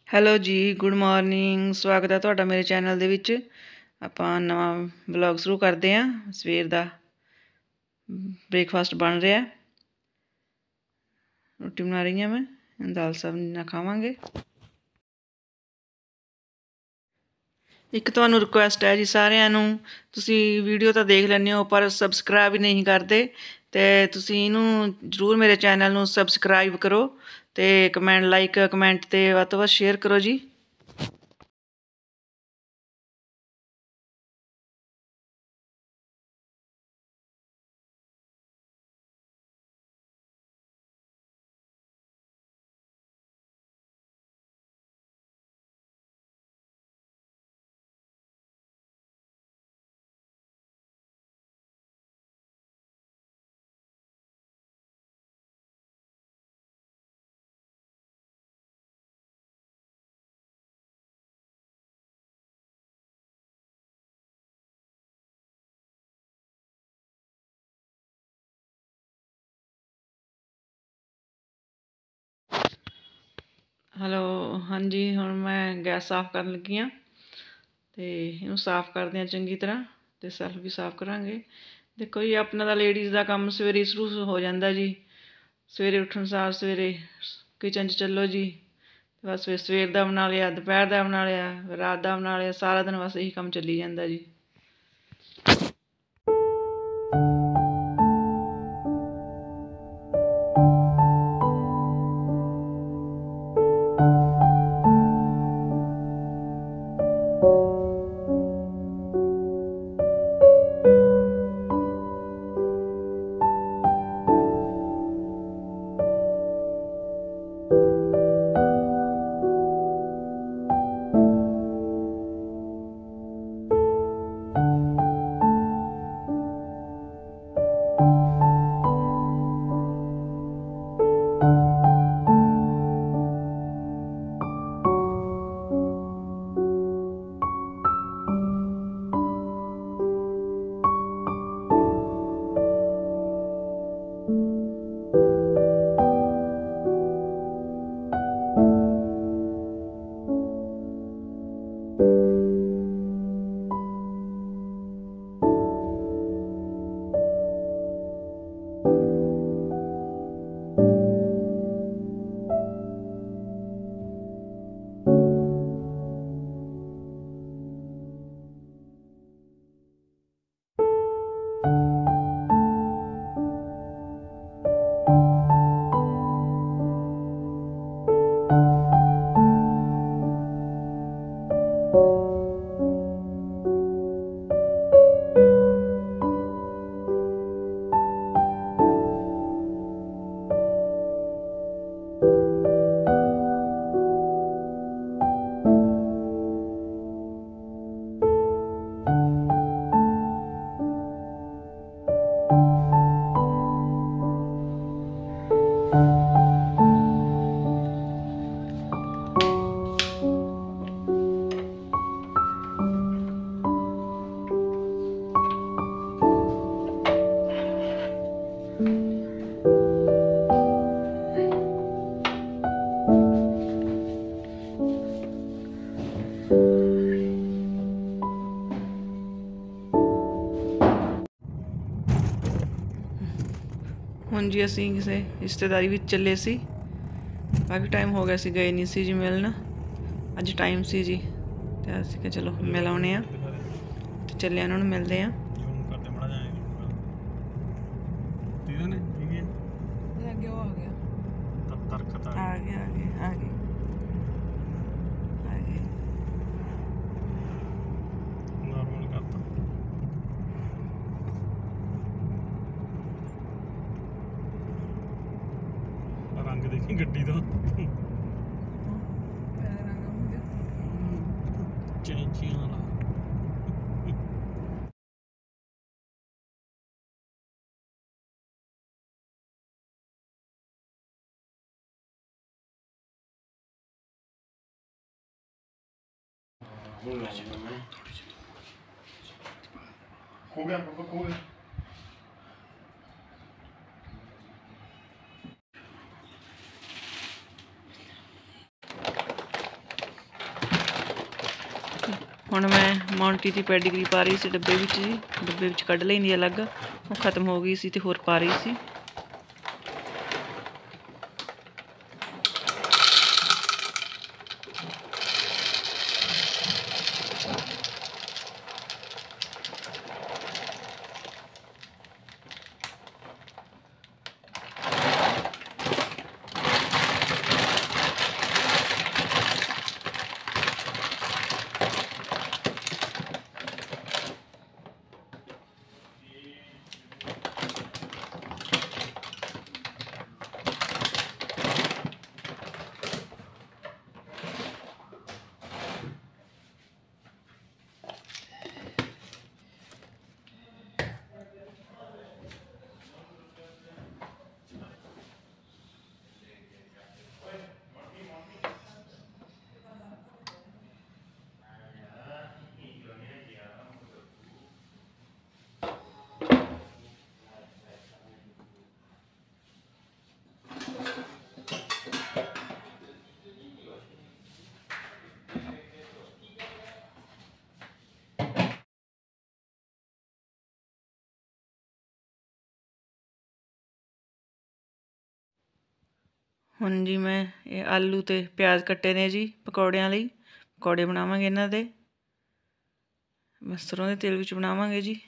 Hello ਜੀ, good morning. ਸਵਾਗਤ ਹੈ ਤੁਹਾਡਾ ਮੇਰੇ ਚੈਨਲ ਦੇ ਵਿੱਚ। ਆਪਾਂ ਨਵਾਂ ਵਲੌਗ ਸ਼ੁਰੂ ਕਰਦੇ ਹਾਂ। ਸਵੇਰ ਦਾ ਬ੍ਰੇਕਫਾਸਟ ਬਣ ਰਿਹਾ, ਰੋਟੀ ਬਣਾ ਰਹੀ ਹਾਂ ਮੈਂ, ਦਾਲ ਸਬਜ਼ੀ ਨਾਲ ਖਾਵਾਂਗੇ। ਇੱਕ ਤੁਹਾਨੂੰ ਰਿਕੁਐਸਟ ਹੈ ਜੀ ਸਾਰਿਆਂ ਨੂੰ, ਤੁਸੀਂ ਵੀਡੀਓ ਤਾਂ ਦੇਖ ਲੈਂਦੇ ਹੋ ਪਰ ਸਬਸਕ੍ਰਾਈਬ ਨਹੀਂ ਕਰਦੇ, ਅਤੇ ਤੁਸੀਂ ਇਹਨੂੰ ਜ਼ਰੂਰ ਮੇਰੇ ਚੈਨਲ ਨੂੰ ਸਬਸਕ੍ਰਾਈਬ ਕਰੋ ਅਤੇ ਕਮੈਂਟ 'ਤੇ ਵੱਧ ਤੋਂ ਵੱਧ ਸ਼ੇਅਰ ਕਰੋ ਜੀ। ਹੈਲੋ, ਹਾਂਜੀ, ਹੁਣ ਮੈਂ ਗੈਸ ਸਾਫ਼ ਕਰਨ ਲੱਗੀ ਹਾਂ ਅਤੇ ਇਹਨੂੰ ਸਾਫ਼ ਕਰਦੇ ਹਾਂ ਚੰਗੀ ਤਰ੍ਹਾਂ, ਅਤੇ ਸੈਲਫ ਵੀ ਸਾਫ਼ ਕਰਾਂਗੇ। ਦੇਖੋ ਜੀ, ਆਪਣਾ ਤਾਂ ਲੇਡੀਜ਼ ਦਾ ਕੰਮ ਸਵੇਰੇ ਸ਼ੁਰੂ ਹੋ ਜਾਂਦਾ ਜੀ। ਸਵੇਰੇ ਉੱਠਣ ਸਾਰ ਸਵੇਰੇ ਕਿਚਨ 'ਚ ਚੱਲੋ ਜੀ, ਬਸ ਫਿਰ ਸਵੇਰ ਦਾ ਬਣਾ ਲਿਆ, ਦੁਪਹਿਰ ਦਾ ਬਣਾ ਲਿਆ, ਰਾਤ ਦਾ ਬਣਾ ਲਿਆ, ਸਾਰਾ ਦਿਨ ਬਸ ਇਹੀ ਕੰਮ ਚੱਲੀ ਜਾਂਦਾ ਜੀ। ਹੁਣ ਜੀ ਅਸੀਂ ਕਿਸੇ ਰਿਸ਼ਤੇਦਾਰੀ ਵਿੱਚ ਚੱਲੇ ਸੀ, ਕਾਫੀ ਟਾਈਮ ਹੋ ਗਿਆ ਸੀ ਗਏ ਨਹੀਂ ਸੀ ਜੀ ਮਿਲਣ। ਅੱਜ ਟਾਈਮ ਸੀ ਜੀ, ਅਤੇ ਅਸੀਂ ਕਿਹਾ ਚਲੋ ਮਿਲ ਆਉਂਦੇ ਹਾਂ, ਅਤੇ ਚੱਲੇ ਉਹਨਾਂ ਨੂੰ ਮਿਲਦੇ ਹਾਂ। रंग देखी गड्डी का चैंचियां वाला। हो गया पापा, हो गया। ਹੁਣ ਮੈਂ ਮੌਂਟੀ ਦੀ ਪੈਡੀਗਰੀ ਪਾ ਰਹੀ ਸੀ ਡੱਬੇ ਵਿੱਚ ਜੀ। ਡੱਬੇ ਵਿੱਚ ਕੱਢ ਲੈਂਦੀ ਅਲੱਗ, ਉਹ ਖਤਮ ਹੋ ਗਈ ਸੀ ਤੇ ਹੋਰ ਪਾ ਰਹੀ ਸੀ। ਹੁਣ ਜੀ ਮੈਂ ਇਹ ਆਲੂ ਤੇ ਪਿਆਜ਼ ਕੱਟੇ ਨੇ ਜੀ ਪਕੌੜਿਆਂ ਲਈ। ਪਕੌੜੇ ਬਣਾਵਾਂਗੇ ਇਹਨਾਂ ਦੇ, ਸਰੋਂ ਦੇ ਤੇਲ ਵਿੱਚ ਬਣਾਵਾਂਗੇ ਜੀ।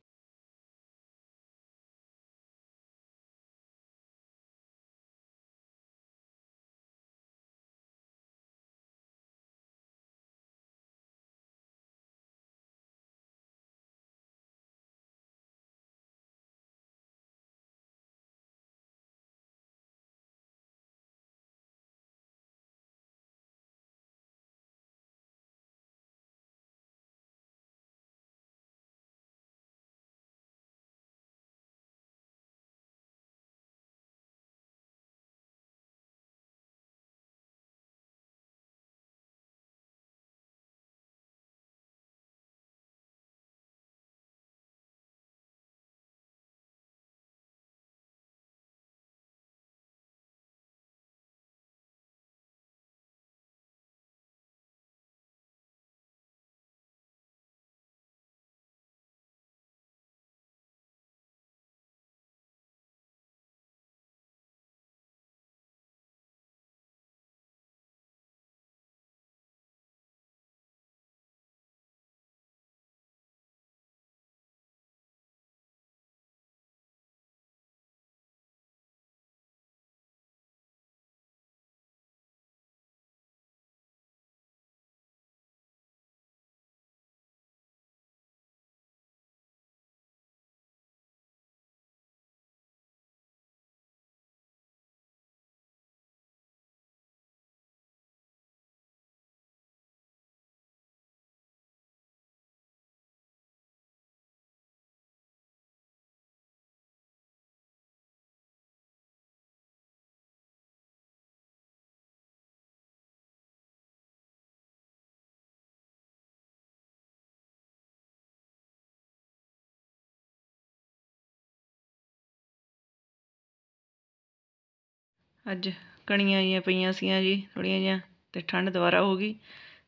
ਅੱਜ ਕਣੀਆਂ ਜਿਹੀਆਂ ਪਈਆਂ ਸੀਆਂ ਜੀ ਥੋੜ੍ਹੀਆਂ ਜਿਹੀਆਂ, ਅਤੇ ਠੰਡ ਦੁਬਾਰਾ ਹੋ ਗਈ।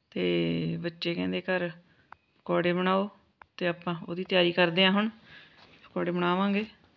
ਅਤੇ ਬੱਚੇ ਕਹਿੰਦੇ ਘਰ ਪਕੌੜੇ ਬਣਾਓ, ਅਤੇ ਆਪਾਂ ਉਹਦੀ ਤਿਆਰੀ ਕਰਦੇ ਹਾਂ। ਹੁਣ ਪਕੌੜੇ ਬਣਾਵਾਂਗੇ।